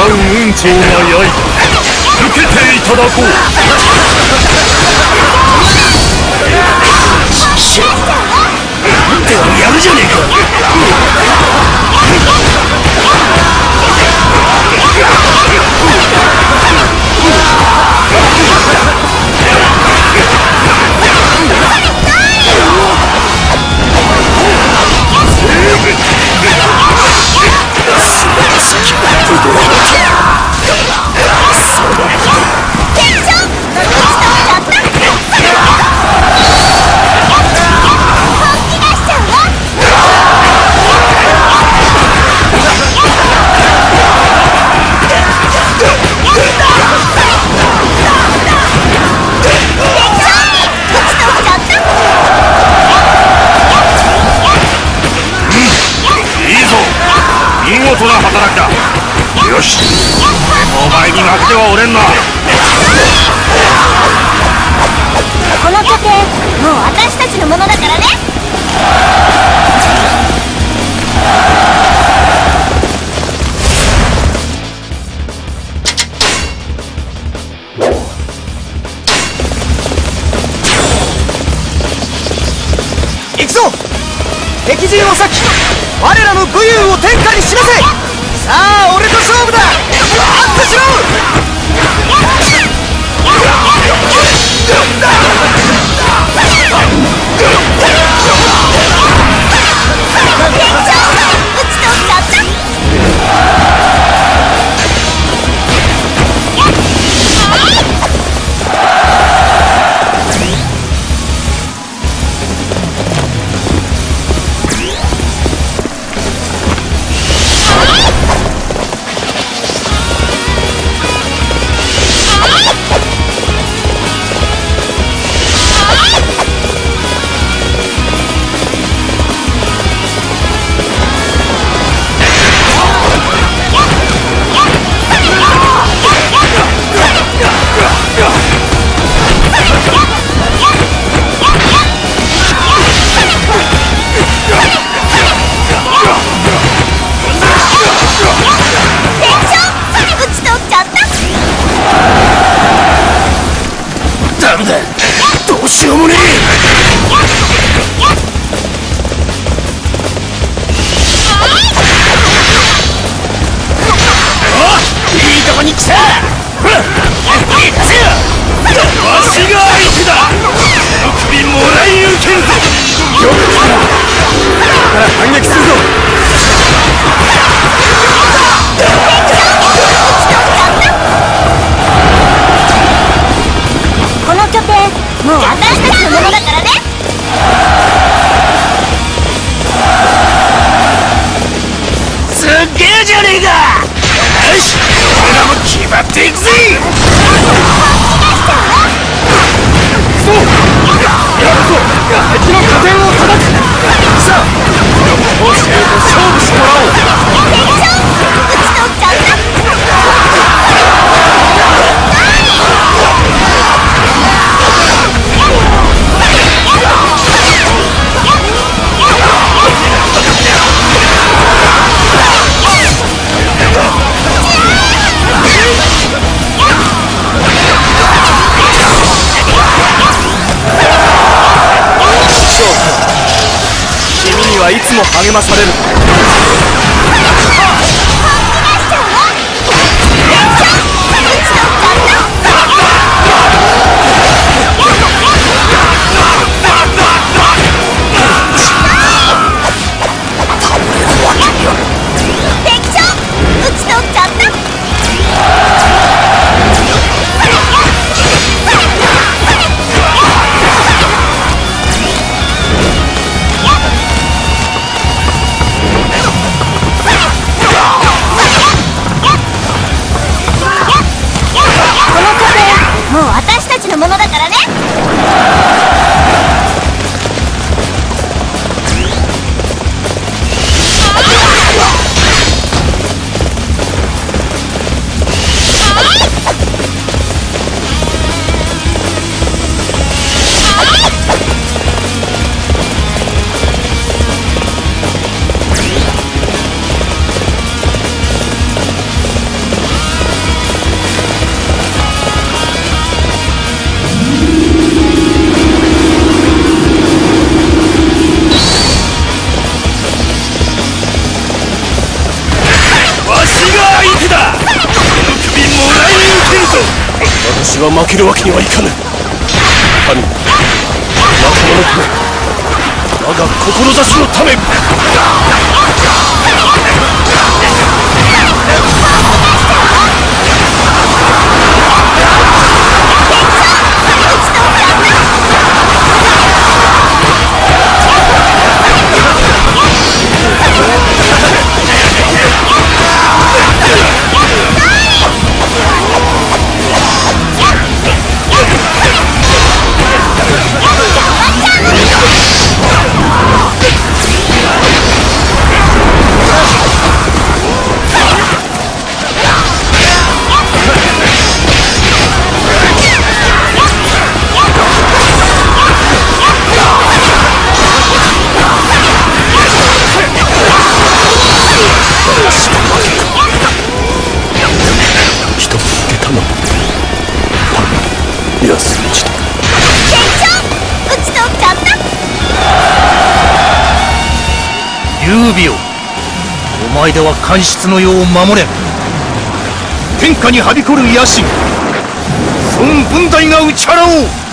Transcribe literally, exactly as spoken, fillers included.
運長が刃受けていただこう。しっでもやるじゃねえか。見事な働きだ。よし、お前に負けてはおれんな。 この拠点もう私たちのものだからね。 行くぞ。敵陣を裂き我らの武勇を天下に知らせ。さあ俺と勝負だ。アップしろ。どうしようもねえ。いいとこに来た。ほら行かせよ。わしが相手だ。首もらい受けるぞ。よく来た。ここから反撃するぞ。 この拠点もう私たちのものだからね。 すっげえじゃねえか。よし、俺らも決まっていくぜ。そうやるぞ。敵の拠点を叩く。さあこの生と勝負してもらおう。 敵将撃ち取っちゃった。 君にはいつも励まされる。 私は負けるわけにはいかぬ。神、仲間のため、我が志のため。 劉備よ、お前では官室の世を守れん。天下にはびこる野心、孫文大が打ち払おう。